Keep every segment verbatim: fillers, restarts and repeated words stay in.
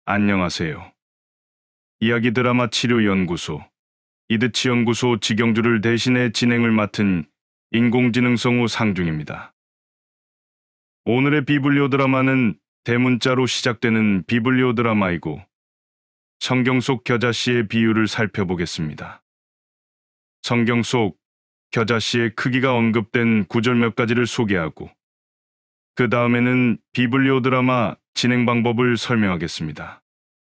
안녕하세요. 이야기 드라마 치료연구소, 이드치 연구소 직영주를 대신해 진행을 맡은 인공지능성우 상중입니다. 오늘의 비블리오 드라마는 대문자로 시작되는 비블리오 드라마이고 성경 속 겨자씨의 비유를 살펴보겠습니다. 성경 속 겨자씨의 크기가 언급된 구절 몇 가지를 소개하고 그 다음에는 비블리오 드라마 진행 방법을 설명하겠습니다.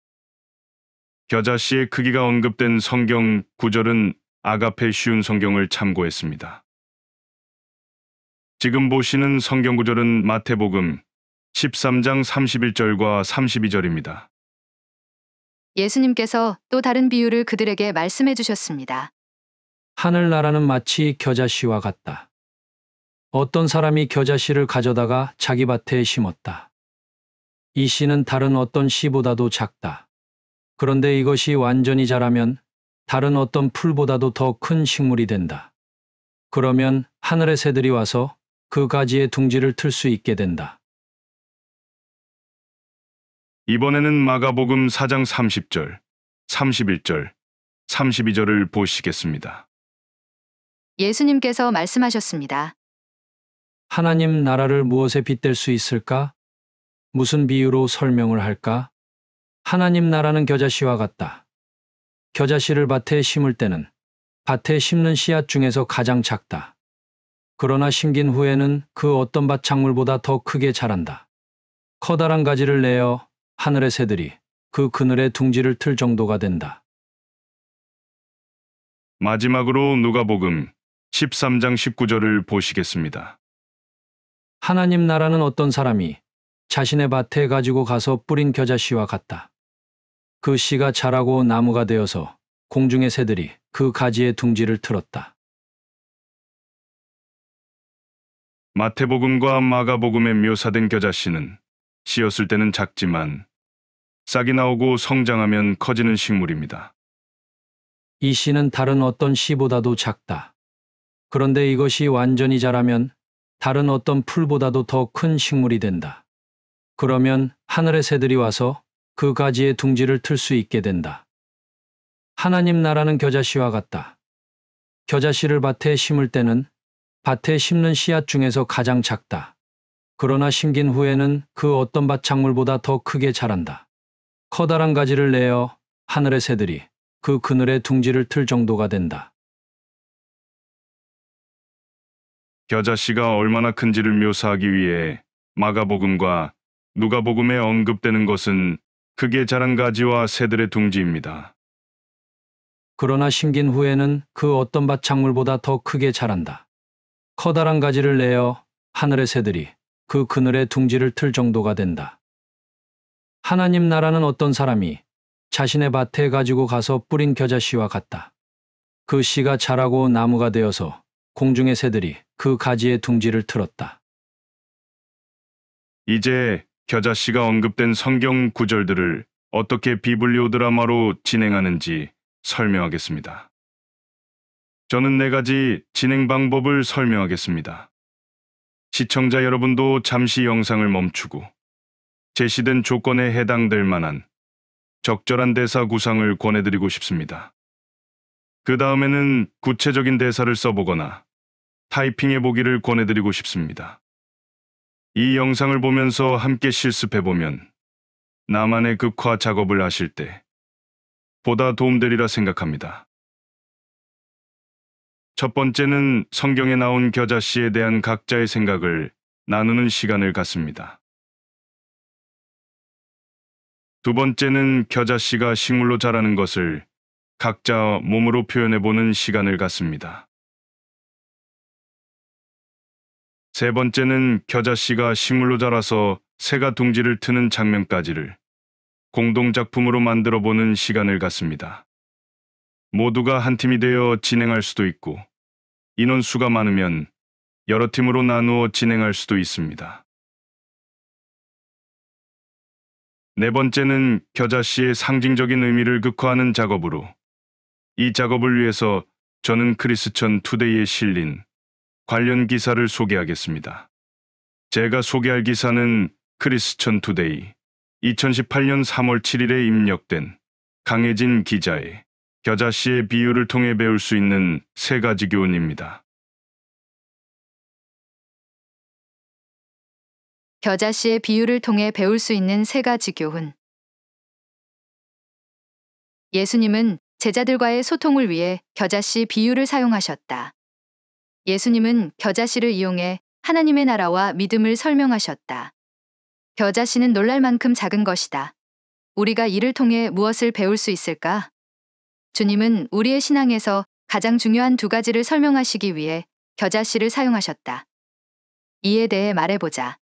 겨자씨의 크기가 언급된 성경 구절은 아가페 쉬운 성경을 참고했습니다. 지금 보시는 성경 구절은 마태복음 십삼 장 삼십일 절과 삼십이 절입니다. 예수님께서 또 다른 비유를 그들에게 말씀해 주셨습니다. 하늘나라는 마치 겨자씨와 같다. 어떤 사람이 겨자씨를 가져다가 자기 밭에 심었다. 이 씨는 다른 어떤 씨보다도 작다. 그런데 이것이 완전히 자라면 다른 어떤 풀보다도 더 큰 식물이 된다. 그러면 하늘의 새들이 와서 그 가지에 둥지를 틀 수 있게 된다. 이번에는 마가복음 사 장 삼십 절, 삼십일 절, 삼십이 절을 보시겠습니다. 예수님께서 말씀하셨습니다. 하나님 나라를 무엇에 빗댈 수 있을까? 무슨 비유로 설명을 할까? 하나님 나라는 겨자씨와 같다. 겨자씨를 밭에 심을 때는 밭에 심는 씨앗 중에서 가장 작다. 그러나 심긴 후에는 그 어떤 밭 작물보다 더 크게 자란다. 커다란 가지를 내어 하늘의 새들이 그 그늘에 둥지를 틀 정도가 된다. 마지막으로 누가복음 십삼 장 십구 절을 보시겠습니다. 하나님 나라는 어떤 사람이 자신의 밭에 가지고 가서 뿌린 겨자씨와 같다. 그 씨가 자라고 나무가 되어서 공중의 새들이 그 가지에 둥지를 틀었다. 마태복음과 마가복음에 묘사된 겨자씨는 씨였을 때는 작지만 싹이 나오고 성장하면 커지는 식물입니다. 이 씨는 다른 어떤 씨보다도 작다. 그런데 이것이 완전히 자라면 다른 어떤 풀보다도 더 큰 식물이 된다. 그러면 하늘의 새들이 와서 그 가지에 둥지를 틀 수 있게 된다. 하나님 나라는 겨자씨와 같다. 겨자씨를 밭에 심을 때는 밭에 심는 씨앗 중에서 가장 작다. 그러나 심긴 후에는 그 어떤 밭 작물보다 더 크게 자란다. 커다란 가지를 내어 하늘의 새들이 그 그늘에 둥지를 틀 정도가 된다. 겨자씨가 얼마나 큰지를 묘사하기 위해 마가복음과 누가복음에 언급되는 것은 크게 자란 가지와 새들의 둥지입니다. 그러나 심긴 후에는 그 어떤 밭 작물보다 더 크게 자란다. 커다란 가지를 내어 하늘의 새들이 그 그늘에 둥지를 틀 정도가 된다. 하나님 나라는 어떤 사람이 자신의 밭에 가지고 가서 뿌린 겨자씨와 같다. 그 씨가 자라고 나무가 되어서 공중의 새들이 그 가지에 둥지를 틀었다. 이제 겨자씨가 언급된 성경 구절들을 어떻게 비블리오 드라마로 진행하는지 설명하겠습니다. 저는 네 가지 진행 방법을 설명하겠습니다. 시청자 여러분도 잠시 영상을 멈추고 제시된 조건에 해당될 만한 적절한 대사 구상을 권해드리고 싶습니다. 그 다음에는 구체적인 대사를 써보거나 타이핑해 보기를 권해드리고 싶습니다. 이 영상을 보면서 함께 실습해보면 나만의 극화 작업을 하실 때 보다 도움되리라 생각합니다. 첫 번째는 성경에 나온 겨자씨에 대한 각자의 생각을 나누는 시간을 갖습니다. 두 번째는 겨자씨가 식물로 자라는 것을 각자 몸으로 표현해보는 시간을 갖습니다. 세 번째는 겨자씨가 식물로 자라서 새가 둥지를 트는 장면까지를 공동작품으로 만들어보는 시간을 갖습니다. 모두가 한 팀이 되어 진행할 수도 있고 인원수가 많으면 여러 팀으로 나누어 진행할 수도 있습니다. 네 번째는 겨자씨의 상징적인 의미를 극화하는 작업으로 이 작업을 위해서 저는 크리스천 투데이에 실린 관련 기사를 소개하겠습니다. 제가 소개할 기사는 크리스천 투데이 이천십팔 년 삼월 칠일에 입력된 강혜진 기자의 겨자씨의 비유를 통해 배울 수 있는 세 가지 교훈입니다. 겨자씨의 비유를 통해 배울 수 있는 세 가지 교훈. 예수님은 제자들과의 소통을 위해 겨자씨 비유를 사용하셨다. 예수님은 겨자씨를 이용해 하나님의 나라와 믿음을 설명하셨다. 겨자씨는 놀랄 만큼 작은 것이다. 우리가 이를 통해 무엇을 배울 수 있을까? 주님은 우리의 신앙에서 가장 중요한 두 가지를 설명하시기 위해 겨자씨를 사용하셨다. 이에 대해 말해보자.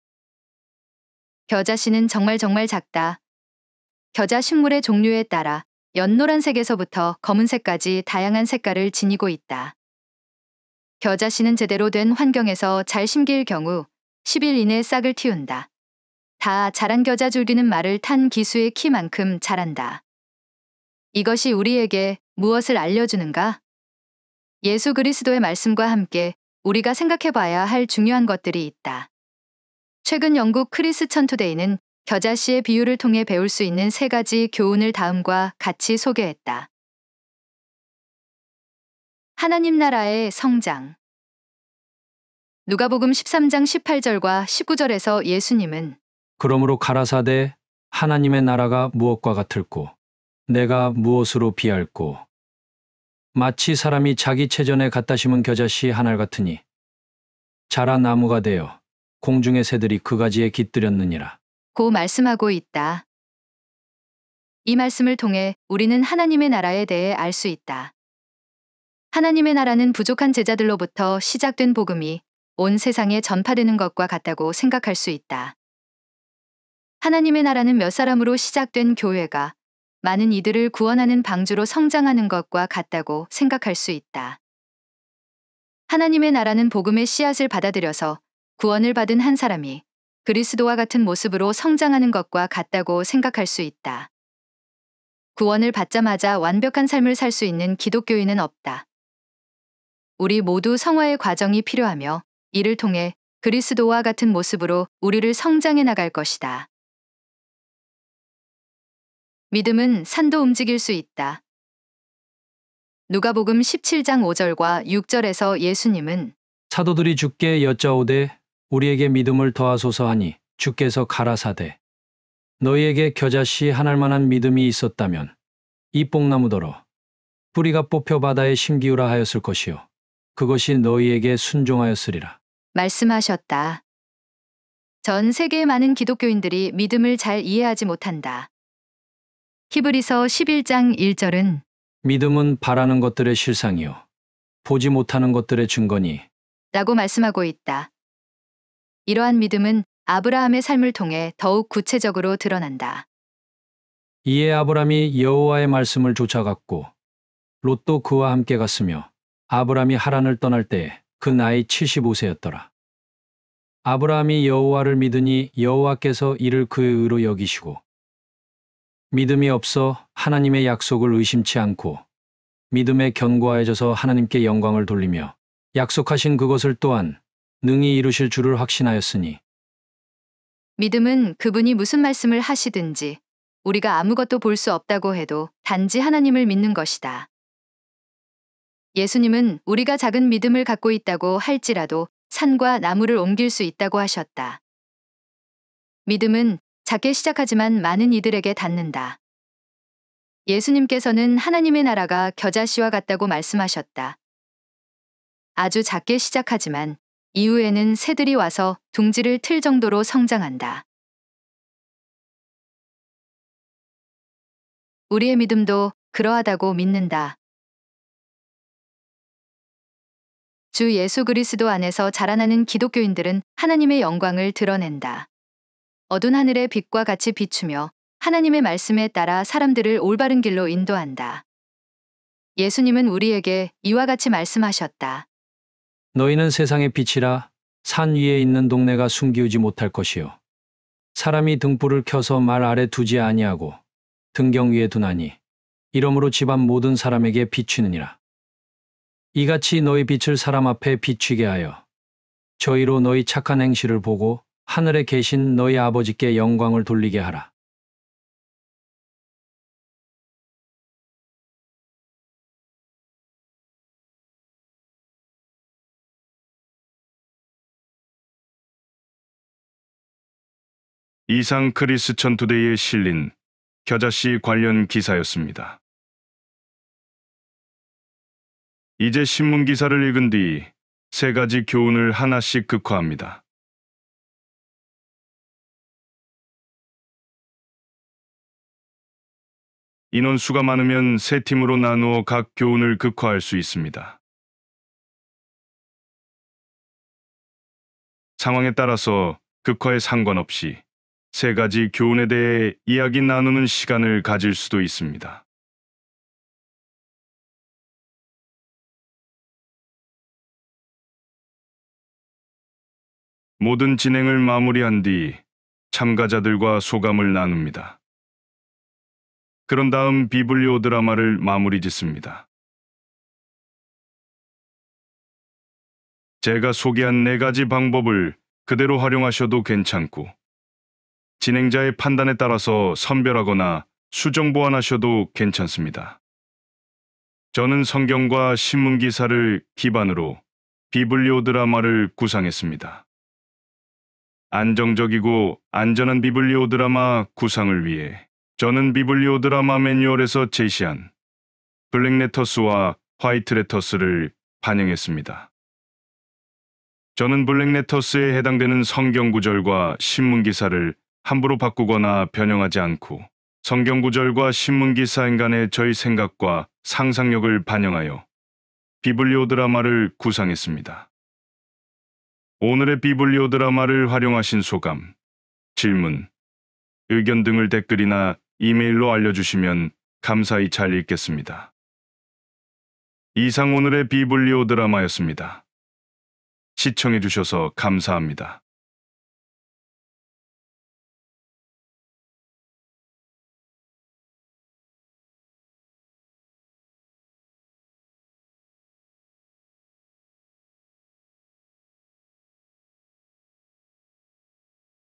겨자씨는 정말 정말 작다. 겨자 식물의 종류에 따라 연노란색에서부터 검은색까지 다양한 색깔을 지니고 있다. 겨자씨는 제대로 된 환경에서 잘 심길 경우 십 일 이내 싹을 틔운다. 다 자란 겨자 줄기는 말을 탄 기수의 키만큼 자란다. 이것이 우리에게 무엇을 알려주는가? 예수 그리스도의 말씀과 함께 우리가 생각해봐야 할 중요한 것들이 있다. 최근 영국 크리스천 투데이는 겨자씨의 비유를 통해 배울 수 있는 세 가지 교훈을 다음과 같이 소개했다. 하나님 나라의 성장. 누가복음 십삼 장 십팔 절과 십구 절에서 예수님은 그러므로 가라사대 하나님의 나라가 무엇과 같을꼬 내가 무엇으로 비할꼬 마치 사람이 자기 체전에 갖다 심은 겨자씨 한 알 같으니 자라 나무가 되어 공중의 새들이 그 가지에 깃들였느니라. 고 말씀하고 있다. 이 말씀을 통해 우리는 하나님의 나라에 대해 알 수 있다. 하나님의 나라는 부족한 제자들로부터 시작된 복음이 온 세상에 전파되는 것과 같다고 생각할 수 있다. 하나님의 나라는 몇 사람으로 시작된 교회가 많은 이들을 구원하는 방주로 성장하는 것과 같다고 생각할 수 있다. 하나님의 나라는 복음의 씨앗을 받아들여서 구원을 받은 한 사람이 그리스도와 같은 모습으로 성장하는 것과 같다고 생각할 수 있다. 구원을 받자마자 완벽한 삶을 살 수 있는 기독교인은 없다. 우리 모두 성화의 과정이 필요하며 이를 통해 그리스도와 같은 모습으로 우리를 성장해 나갈 것이다. 믿음은 산도 움직일 수 있다. 누가복음 십칠 장 오 절과 육 절에서 예수님은 사도들이 주께 여짜오되 우리에게 믿음을 더하소서 하니 주께서 가라사대 너희에게 겨자씨 한 알만한 믿음이 있었다면 이 뽕나무더러 뿌리가 뽑혀 바다에 심기우라 하였을 것이요 그것이 너희에게 순종하였으리라. 말씀하셨다. 전 세계의 많은 기독교인들이 믿음을 잘 이해하지 못한다. 히브리서 십일 장 일 절은 믿음은 바라는 것들의 실상이요 보지 못하는 것들의 증거니 라고 말씀하고 있다. 이러한 믿음은 아브라함의 삶을 통해 더욱 구체적으로 드러난다. 이에 아브람이 여호와의 말씀을 쫓아갔고 롯도 그와 함께 갔으며 아브람이 하란을 떠날 때에 그 나이 칠십오 세였더라. 아브라함이 여호와를 믿으니 여호와께서 이를 그의 의로 여기시고 믿음이 없어 하나님의 약속을 의심치 않고 믿음에 견고하여져서 하나님께 영광을 돌리며 약속하신 그것을 또한 능히 이루실 줄을 확신하였으니 믿음은 그분이 무슨 말씀을 하시든지 우리가 아무것도 볼 수 없다고 해도 단지 하나님을 믿는 것이다. 예수님은 우리가 작은 믿음을 갖고 있다고 할지라도 산과 나무를 옮길 수 있다고 하셨다. 믿음은 작게 시작하지만 많은 이들에게 닿는다. 예수님께서는 하나님의 나라가 겨자씨와 같다고 말씀하셨다. 아주 작게 시작하지만 이후에는 새들이 와서 둥지를 틀 정도로 성장한다. 우리의 믿음도 그러하다고 믿는다. 주 예수 그리스도 안에서 자라나는 기독교인들은 하나님의 영광을 드러낸다. 어두운 하늘의 빛과 같이 비추며 하나님의 말씀에 따라 사람들을 올바른 길로 인도한다. 예수님은 우리에게 이와 같이 말씀하셨다. 너희는 세상의 빛이라 산 위에 있는 동네가 숨기우지 못할 것이요 사람이 등불을 켜서 말 아래 두지 아니하고 등경 위에 두나니 이러므로 집안 모든 사람에게 비추느니라. 이같이 너희 빛을 사람 앞에 비추게 하여 저희로 너희 착한 행실을 보고 하늘 하늘에 계신 너희 아버지께 영광을 돌리게 하라. 이상 크리스천 투데이에 실린 겨자씨 관련 기사였습니다. 이제 신문 기사를 읽은 뒤 세 가지 교훈을 하나씩 극화합니다. 인원수가 많으면 세 팀으로 나누어 각 교훈을 극화할 수 있습니다. 상황에 따라서 극화에 상관없이 세 가지 교훈에 대해 이야기 나누는 시간을 가질 수도 있습니다. 모든 진행을 마무리한 뒤 참가자들과 소감을 나눕니다. 그런 다음 비블리오 드라마를 마무리 짓습니다. 제가 소개한 네 가지 방법을 그대로 활용하셔도 괜찮고, 진행자의 판단에 따라서 선별하거나 수정 보완하셔도 괜찮습니다. 저는 성경과 신문 기사를 기반으로 비블리오 드라마를 구상했습니다. 안정적이고 안전한 비블리오 드라마 구상을 위해 저는 비블리오 드라마 매뉴얼에서 제시한 블랙 레터스와 화이트 레터스를 반영했습니다. 저는 블랙 레터스에 해당되는 성경 구절과 신문 기사를 함부로 바꾸거나 변형하지 않고 성경 구절과 신문 기사 간의 저희 생각과 상상력을 반영하여 비블리오 드라마를 구상했습니다. 오늘의 비블리오 드라마를 활용하신 소감, 질문, 의견 등을 댓글이나 이메일로 알려주시면 감사히 잘 읽겠습니다. 이상 오늘의 비블리오 드라마였습니다. 시청해주셔서 감사합니다.